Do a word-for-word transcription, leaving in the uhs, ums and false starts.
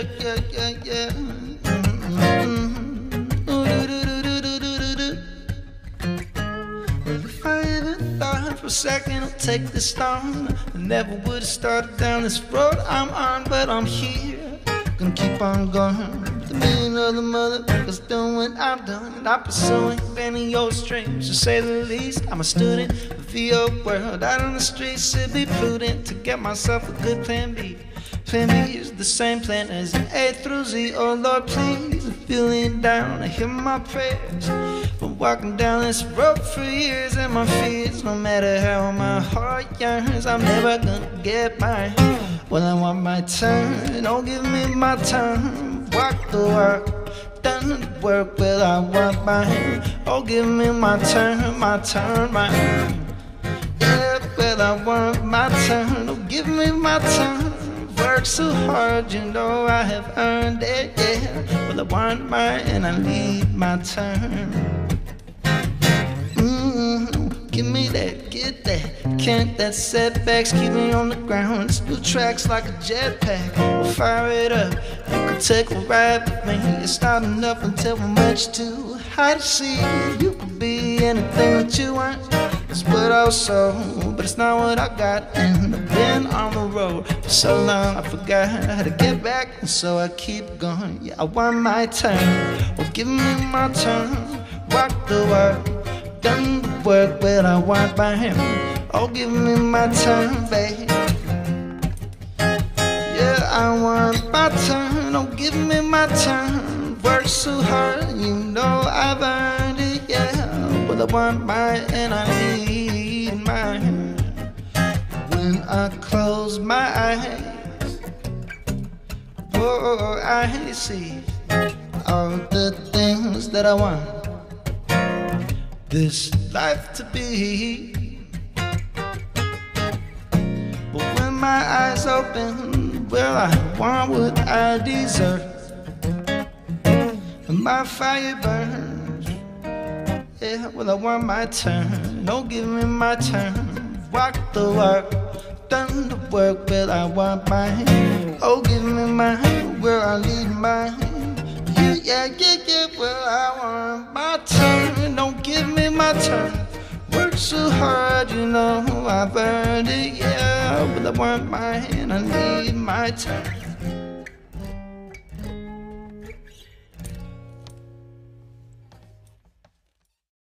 yeah, yeah, yeah. Mm-hmm. Well, if I ever thought for a second I'll take this storm, I never would have started down this road I'm on, but I'm here. Gonna keep on going. With a million other motherfuckers doing what I'm doing, not pursuing any old streams, to say the least. I'm a student of the old world, out on the streets. It'd be prudent to get myself a good plan B. Plan B is the same plan as A through Z. Oh Lord, please, I'm feeling down. I hear my prayers. Been walking down this road for years, and my fears, no matter how my heart yearns, I'm never gonna get mine. Well, I want my turn, don't give me my turn. Walk the walk, done the work, well, I want mine. Oh, give me my turn, my turn, my turn. Yeah, well, I want my turn, oh, give me my turn. Work so hard, you know I have earned it, yeah. Well, I want mine and I need my turn. Mm-hmm. Give me that, get that. Can't let setbacks keep me on the ground. Spill tracks like a jetpack. We'll fire it up. You can take a ride with me. It's not enough until we're much too high to see. You could be anything that you want. That's what I was sold, but it's not what I got. And I've been on the road for so long I forgot how to get back, and so I keep going. Yeah, I want my turn. Well, give me my turn. Walk the walk, done the work, well, I want by him. Oh, give me my turn, babe. Yeah, I want my turn. Oh, give me my turn. Work so hard, you know I've earned it, yeah. Well, I want mine and I need mine. When I close my eyes, oh, I see all the things that I want this life to be. But when my eyes open, well, I want what I deserve. And my fire burns, yeah, well, I want my turn. Don't give me my turn. Walk the walk, done the work, well, I want mine. Oh, give me mine, well, I need mine. Yeah, yeah, yeah, yeah, well, I want my turn. Don't give me my turn. Work so hard, you know I've earned it, yeah. Well, I want mine, I need my turn.